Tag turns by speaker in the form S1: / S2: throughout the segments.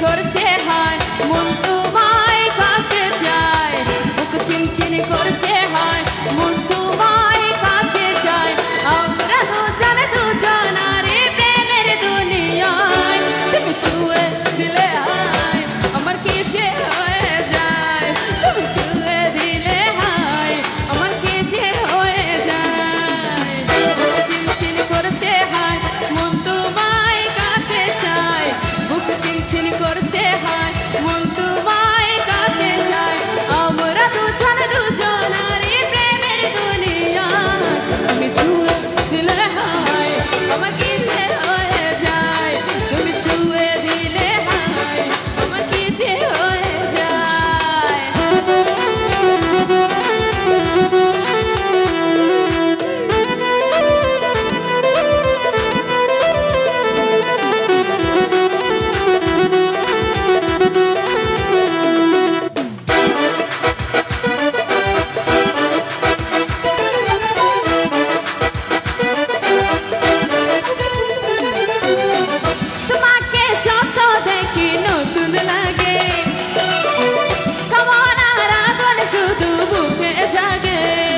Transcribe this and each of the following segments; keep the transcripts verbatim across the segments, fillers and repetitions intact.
S1: করছে হয় মন তোমায় কাছে চায় বুক চিনচিন করছে হয় মন তোমায় কাছে চায় আমরা দুজন দুজন আরে প্রেমের দুনিয়ায় তুমি ছুঁয়ে দিলে হায় আমার কি যে হয়ে যায় তুমি ছুঁয়ে দিলে হায় আমার কি যে হয়ে যায় বুক চিনচিন করছে হয় মন তোমায় কাছে চায় বুক চিনচিন করছে হয় মন তোমায় কাছে চায় আমরা দুজন দুজন আরে প্রেমের দুনিয়ায় তুমি ছুঁয়ে দিলে হায় আমার কি যে হয়ে যায় তুমি ছুঁয়ে দিলে হায় আমার কি যে হয়ে যায় তোমাকে যত দেখি নতুন লাগে কামনার আগুন শুধু বুকে জাগে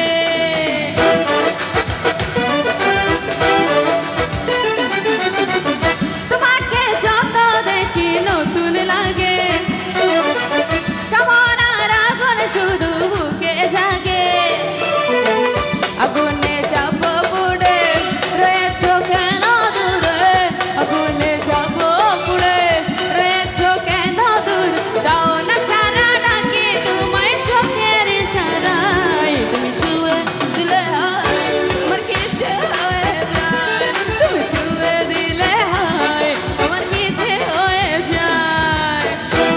S1: তোমাকে যত দেখি নতুন লাগে কামনার আগুন শুধু বুকে জাগে আগুনে যাব পুড়ে রয়েছো কেন দূরে আগুনে যাব পুড়ে রয়েছো কেন দূর দাও না সারা ডাকে তোমায় চোখের ইশারায় তুমি ছুঁয়ে দিলে হায় আমার কি যে হয়ে যায় তুমি ছুঁয়ে দিলে হায় আমার কি যে হয়ে যায়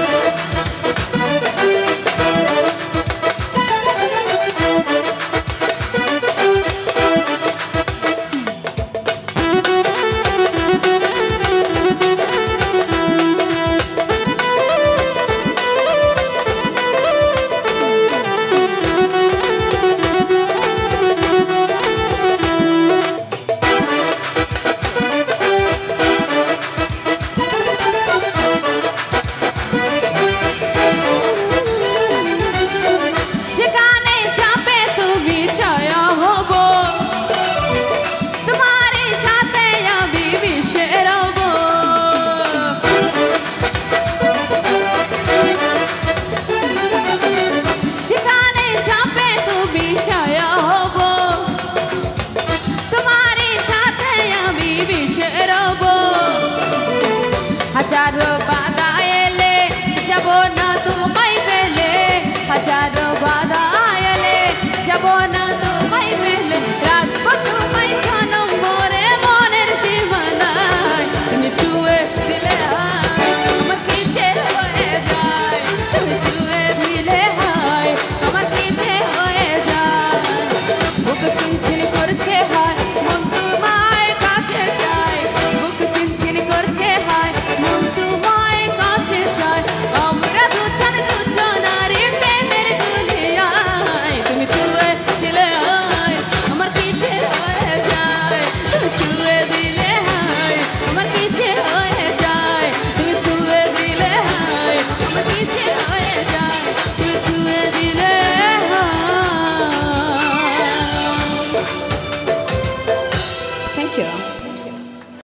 S1: যেখানে যাবে তুমি ছায়া হব তোমার সাথে আমি মিশে রব যেখানে যাবে তুমি ছায়া হব তোমার সাথে আমি মিশে রব হাজারো